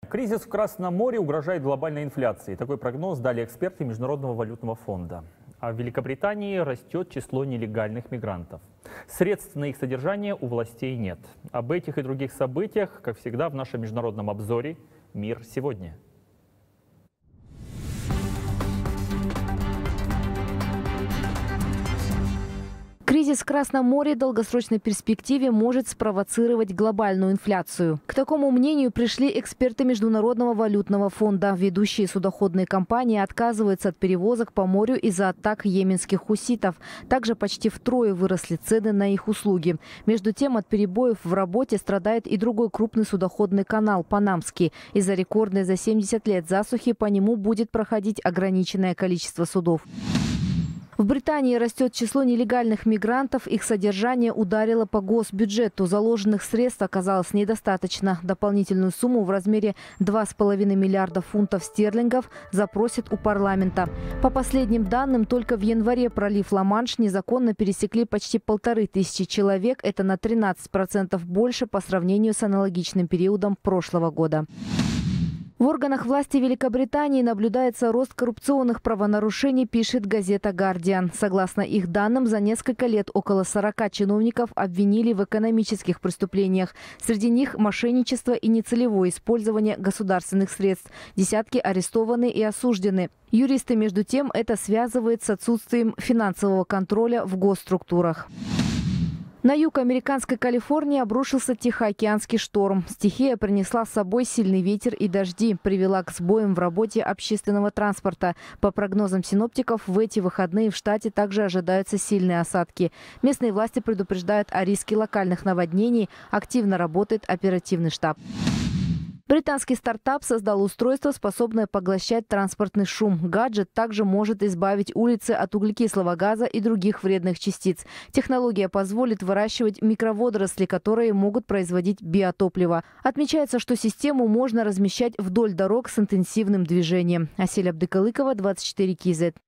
Кризис в Красном море угрожает глобальной инфляцией. Такой прогноз дали эксперты Международного валютного фонда. А в Великобритании растет число нелегальных мигрантов. Средств на их содержание у властей нет. Об этих и других событиях, как всегда, в нашем международном обзоре «Мир сегодня». Кризис в Красном море в долгосрочной перспективе может спровоцировать глобальную инфляцию. К такому мнению пришли эксперты Международного валютного фонда. Ведущие судоходные компании отказываются от перевозок по морю из-за атак йеменских хуситов. Также почти втрое выросли цены на их услуги. Между тем, от перебоев в работе страдает и другой крупный судоходный канал – Панамский. Из-за рекордной за 70 лет засухи по нему будет проходить ограниченное количество судов. В Британии растет число нелегальных мигрантов. Их содержание ударило по госбюджету. Заложенных средств оказалось недостаточно. Дополнительную сумму в размере 2,5 миллиарда фунтов стерлингов запросят у парламента. По последним данным, только в январе пролив Ла-Манш незаконно пересекли почти 1500 человек. Это на 13% больше по сравнению с аналогичным периодом прошлого года. В органах власти Великобритании наблюдается рост коррупционных правонарушений, пишет газета «Гардиан». Согласно их данным, за несколько лет около 40 чиновников обвинили в экономических преступлениях. Среди них мошенничество и нецелевое использование государственных средств. Десятки арестованы и осуждены. Юристы, между тем, это связывают с отсутствием финансового контроля в госструктурах. На юг американской Калифорнии обрушился Тихоокеанский шторм. Стихия принесла с собой сильный ветер и дожди, привела к сбоям в работе общественного транспорта. По прогнозам синоптиков, в эти выходные в штате также ожидаются сильные осадки. Местные власти предупреждают о риске локальных наводнений. Активно работает оперативный штаб. Британский стартап создал устройство, способное поглощать транспортный шум. Гаджет также может избавить улицы от углекислого газа и других вредных частиц. Технология позволит выращивать микроводоросли, которые могут производить биотопливо. Отмечается, что систему можно размещать вдоль дорог с интенсивным движением. Асель Абдыкалыкова, 24 КЗ.